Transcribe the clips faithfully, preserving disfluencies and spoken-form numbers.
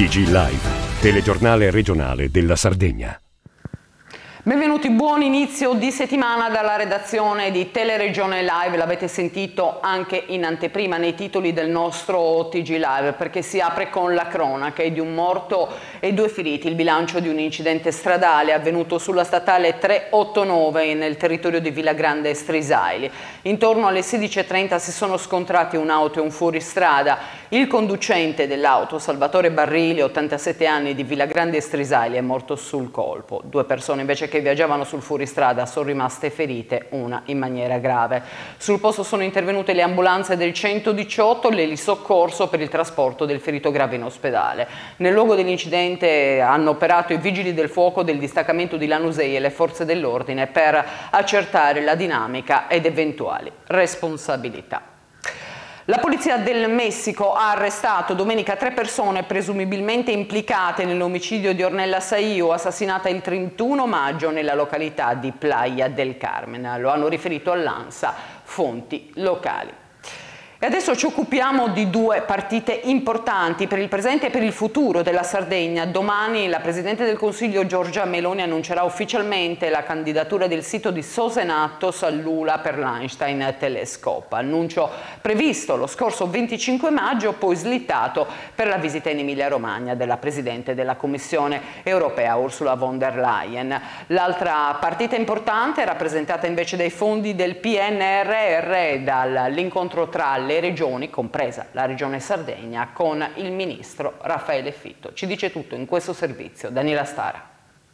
T G Live, telegiornale regionale della Sardegna. Benvenuti, buon inizio di settimana dalla redazione di Teleregione Live. L'avete sentito anche in anteprima nei titoli del nostro T G Live, perché si apre con la cronaca di un morto e due feriti. Il bilancio di un incidente stradale avvenuto sulla statale trecentoottantanove nel territorio di Villagrande Strisaili. Intorno alle sedici e trenta si sono scontrati un'auto e un fuoristrada. Il conducente dell'auto, Salvatore Barrili, ottantasette anni, di Villagrande Strisaili, è morto sul colpo. Due persone invece che che viaggiavano sul fuoristrada sono rimaste ferite, una in maniera grave. Sul posto sono intervenute le ambulanze del centodiciotto, l'elisoccorso per il trasporto del ferito grave in ospedale. Nel luogo dell'incidente hanno operato i vigili del fuoco del distaccamento di Lanusei e le forze dell'ordine per accertare la dinamica ed eventuali responsabilità. La polizia del Messico ha arrestato domenica tre persone presumibilmente implicate nell'omicidio di Ornella Saio, assassinata il trentuno maggio nella località di Playa del Carmen. Lo hanno riferito all'ANSA fonti locali. E adesso ci occupiamo di due partite importanti per il presente e per il futuro della Sardegna. Domani la Presidente del Consiglio Giorgia Meloni annuncerà ufficialmente la candidatura del sito di Sosenato Sallula per l'Einstein Telescope. Annuncio previsto lo scorso venticinque maggio, poi slittato per la visita in Emilia-Romagna della Presidente della Commissione Europea Ursula von der Leyen. L'altra partita importante è rappresentata invece dai fondi del P N R R, dall'incontro tra le regioni, compresa la regione Sardegna, con il ministro Raffaele Fitto. Ci dice tutto in questo servizio Daniela Stara.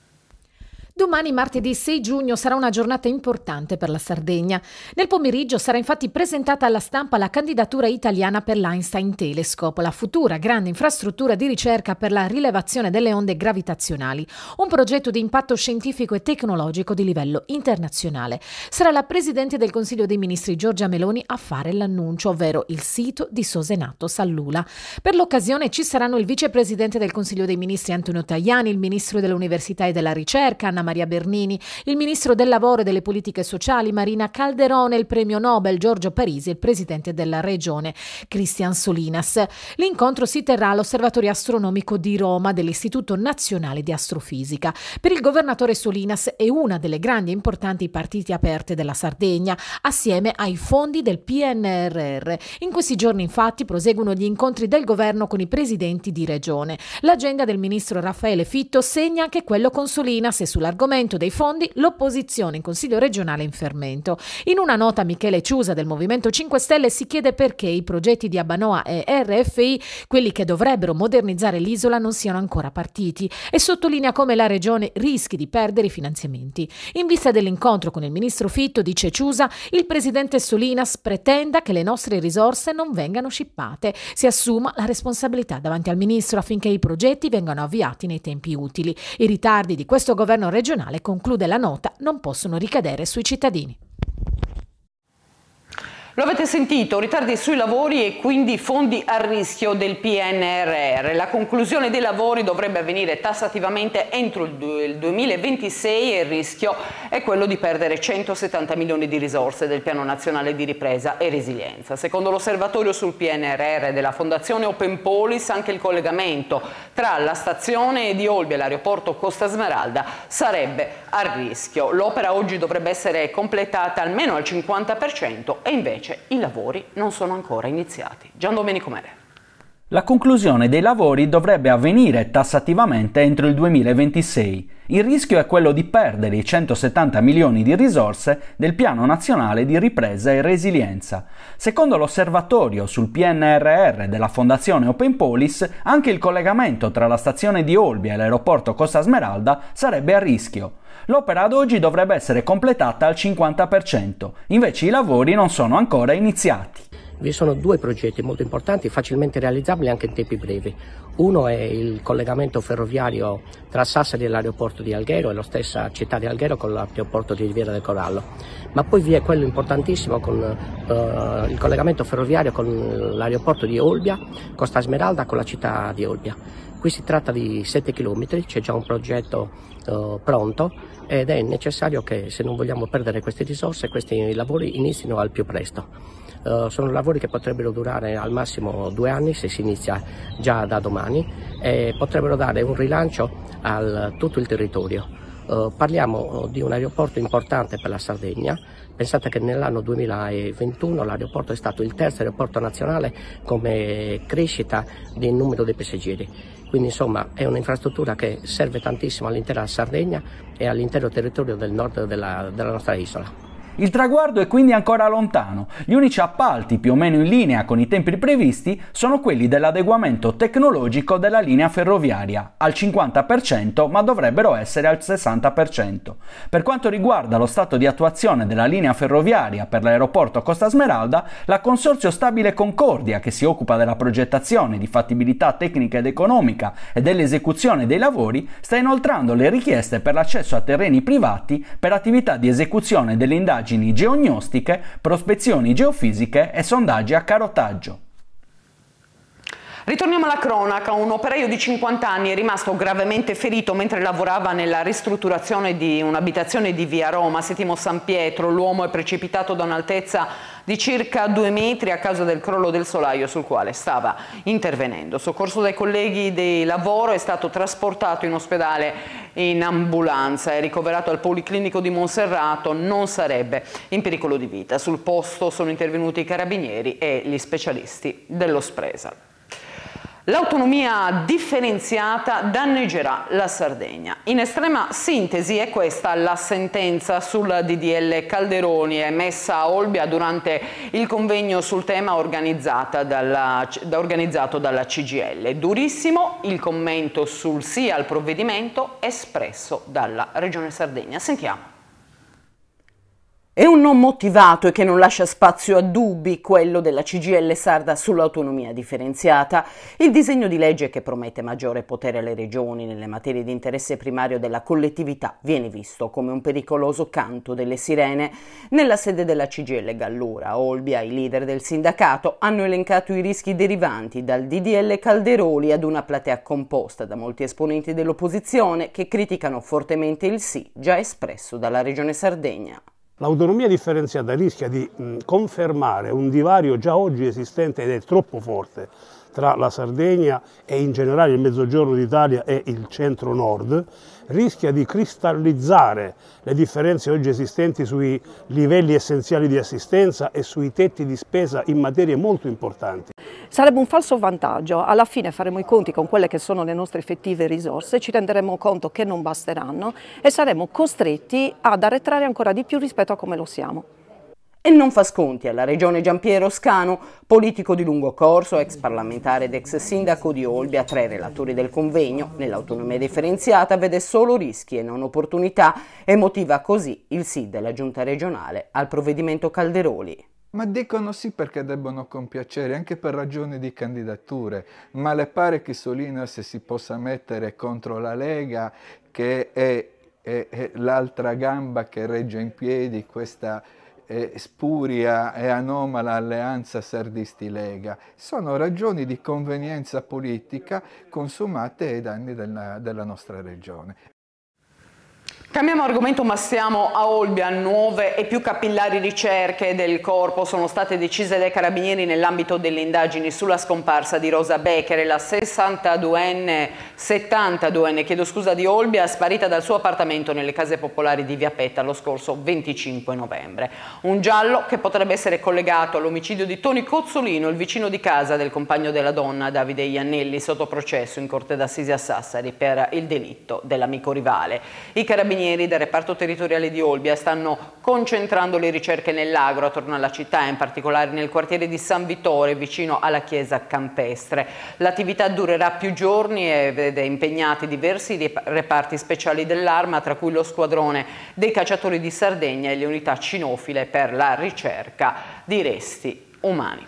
Domani, martedì sei giugno, sarà una giornata importante per la Sardegna. Nel pomeriggio sarà infatti presentata alla stampa la candidatura italiana per l'Einstein Telescope, la futura grande infrastruttura di ricerca per la rilevazione delle onde gravitazionali, un progetto di impatto scientifico e tecnologico di livello internazionale. Sarà la Presidente del Consiglio dei Ministri Giorgia Meloni a fare l'annuncio, ovvero il sito di Sosenato Sallula. Per l'occasione ci saranno il Vicepresidente del Consiglio dei Ministri Antonio Tajani, il Ministro dell'Università e della Ricerca Anna Maria Bernini, il Ministro del Lavoro e delle Politiche Sociali Marina Calderone, il Premio Nobel Giorgio Parisi e il Presidente della Regione Cristian Solinas. L'incontro si terrà all'Osservatorio Astronomico di Roma dell'Istituto Nazionale di Astrofisica. Per il governatore Solinas è una delle grandi e importanti partite aperte della Sardegna, assieme ai fondi del P N R R. In questi giorni infatti proseguono gli incontri del governo con i presidenti di regione. L'agenda del ministro Raffaele Fitto segna anche quello con Solinas e sull'argomento dei fondi l'opposizione in Consiglio regionale è in fermento. In una nota Michele Ciusa del Movimento cinque Stelle si chiede perché i progetti di Abbanoa e R F I, quelli che dovrebbero modernizzare l'isola, non siano ancora partiti e sottolinea come la regione rischi di perdere i finanziamenti. In vista dell'incontro con il ministro Fitto, dice Ciusa, il presidente Solinas pretenda che le nostre risorse non vengano scippate, si assuma la responsabilità davanti al ministro affinché i progetti vengano avviati nei tempi utili. I ritardi di questo governo regionale, conclude la nota, non possono ricadere sui cittadini. Lo avete sentito, ritardi sui lavori e quindi fondi a rischio del P N R R. La conclusione dei lavori dovrebbe avvenire tassativamente entro il duemilaventisei e il rischio è quello di perdere centosettanta milioni di risorse del Piano Nazionale di Ripresa e Resilienza. Secondo l'osservatorio sul P N R R della Fondazione Open Polis, anche il collegamento tra la stazione di Olbia e l'aeroporto Costa Smeralda sarebbe a rischio. L'opera oggi dovrebbe essere completata almeno al cinquanta per cento e invece i lavori non sono ancora iniziati. Gian Domenico Mere. La conclusione dei lavori dovrebbe avvenire tassativamente entro il duemilaventisei. Il rischio è quello di perdere i centosettanta milioni di risorse del Piano Nazionale di Ripresa e Resilienza. Secondo l'osservatorio sul P N R R della Fondazione Open Polis, anche il collegamento tra la stazione di Olbia e l'aeroporto Costa Smeralda sarebbe a rischio. L'opera ad oggi dovrebbe essere completata al cinquanta per cento, invece i lavori non sono ancora iniziati. Vi sono due progetti molto importanti, facilmente realizzabili anche in tempi brevi. Uno è il collegamento ferroviario tra Sassari e l'aeroporto di Alghero e la stessa città di Alghero con l'aeroporto di Riviera del Corallo. Ma poi vi è quello importantissimo con uh, il collegamento ferroviario con l'aeroporto di Olbia, Costa Smeralda con la città di Olbia. Qui si tratta di sette chilometri, c'è già un progetto uh, pronto ed è necessario che, se non vogliamo perdere queste risorse, questi lavori inizino al più presto. Uh, sono lavori che potrebbero durare al massimo due anni se si inizia già da domani e potrebbero dare un rilancio a tutto il territorio. Uh, parliamo di un aeroporto importante per la Sardegna. Pensate che nell'anno duemilaventuno l'aeroporto è stato il terzo aeroporto nazionale come crescita del numero dei passeggeri. Quindi insomma è un'infrastruttura che serve tantissimo all'intera Sardegna e all'intero territorio del nord della, della nostra isola. Il traguardo è quindi ancora lontano. Gli unici appalti più o meno in linea con i tempi previsti sono quelli dell'adeguamento tecnologico della linea ferroviaria, al cinquanta per cento, ma dovrebbero essere al sessanta per cento. Per quanto riguarda lo stato di attuazione della linea ferroviaria per l'aeroporto Costa Smeralda, la Consorzio Stabile Concordia, che si occupa della progettazione di fattibilità tecnica ed economica e dell'esecuzione dei lavori, sta inoltrando le richieste per l'accesso a terreni privati per attività di esecuzione delle indagini geognostiche, prospezioni geofisiche e sondaggi a carotaggio. Ritorniamo alla cronaca. Un operaio di cinquanta anni è rimasto gravemente ferito mentre lavorava nella ristrutturazione di un'abitazione di via Roma, Settimo San Pietro. L'uomo è precipitato da un'altezza di circa due metri a causa del crollo del solaio sul quale stava intervenendo. Soccorso dai colleghi di lavoro, è stato trasportato in ospedale in ambulanza e ricoverato al Policlinico di Monserrato. Non sarebbe in pericolo di vita. Sul posto sono intervenuti i carabinieri e gli specialisti dello Spresal. L'autonomia differenziata danneggerà la Sardegna. In estrema sintesi è questa la sentenza sul D D L Calderoli emessa a Olbia durante il convegno sul tema organizzata dalla, organizzato dalla C G I L. Durissimo il commento sul sì al provvedimento espresso dalla Regione Sardegna. Sentiamo. È un non motivato e che non lascia spazio a dubbi quello della C G I L sarda sull'autonomia differenziata. Il disegno di legge che promette maggiore potere alle regioni nelle materie di interesse primario della collettività viene visto come un pericoloso canto delle sirene. Nella sede della C G I L Gallura, a Olbia, i leader del sindacato hanno elencato i rischi derivanti dal D D L Calderoli ad una platea composta da molti esponenti dell'opposizione che criticano fortemente il sì già espresso dalla Regione Sardegna. L'autonomia differenziata rischia di mh, confermare un divario già oggi esistente ed è troppo forte tra la Sardegna e in generale il Mezzogiorno d'Italia e il centro-nord, rischia di cristallizzare le differenze oggi esistenti sui livelli essenziali di assistenza e sui tetti di spesa in materie molto importanti. Sarebbe un falso vantaggio, alla fine faremo i conti con quelle che sono le nostre effettive risorse, ci renderemo conto che non basteranno e saremo costretti ad arretrare ancora di più rispetto a come lo siamo. E non fa sconti alla regione Giampiero Scanu, politico di lungo corso, ex parlamentare ed ex sindaco di Olbia, tra i relatori del convegno. Nell'autonomia differenziata vede solo rischi e non opportunità e motiva così il sì della giunta regionale al provvedimento Calderoli. Ma dicono sì perché debbono compiacere, anche per ragioni di candidature, ma le pare che Solinas si possa mettere contro la Lega, che è, è, è l'altra gamba che regge in piedi questa eh, spuria e anomala alleanza sardisti-Lega. Sono ragioni di convenienza politica consumate ai danni della, della nostra regione. Cambiamo argomento, ma siamo a Olbia. Nuove e più capillari ricerche del corpo sono state decise dai carabinieri nell'ambito delle indagini sulla scomparsa di Rosa Becker, la sessantaduenne, settantaduenne, chiedo scusa, di Olbia, sparita dal suo appartamento nelle case popolari di Via Petta lo scorso venticinque novembre. Un giallo che potrebbe essere collegato all'omicidio di Toni Cozzolino, il vicino di casa del compagno della donna Davide Iannelli, sotto processo in Corte d'Assise a Sassari per il delitto dell'amico rivale. I carabinieri del reparto territoriale di Olbia stanno concentrando le ricerche nell'agro attorno alla città, in particolare nel quartiere di San Vittore, vicino alla chiesa campestre. L'attività durerà più giorni e vede impegnati diversi reparti speciali dell'Arma, tra cui lo squadrone dei cacciatori di Sardegna e le unità cinofile per la ricerca di resti umani.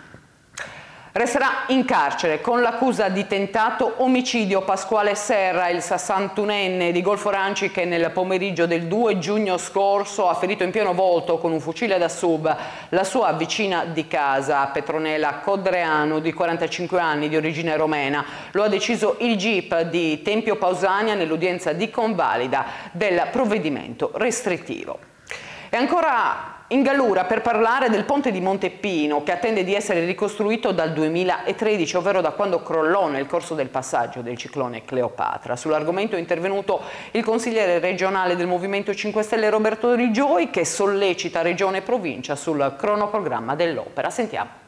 Resterà in carcere con l'accusa di tentato omicidio Pasquale Serra, il sessantunenne di Golfo Ranci, che nel pomeriggio del due giugno scorso ha ferito in pieno volto con un fucile da sub la sua vicina di casa, Petronella Codreanu, di quarantacinque anni, di origine romena. Lo ha deciso il G I P di Tempio Pausania nell'udienza di convalida del provvedimento restrittivo. E ancora in Gallura per parlare del ponte di Montepino, che attende di essere ricostruito dal duemilatredici, ovvero da quando crollò nel corso del passaggio del ciclone Cleopatra. Sull'argomento è intervenuto il consigliere regionale del Movimento cinque Stelle Roberto Rigioi, che sollecita Regione e Provincia sul cronoprogramma dell'opera. Sentiamo.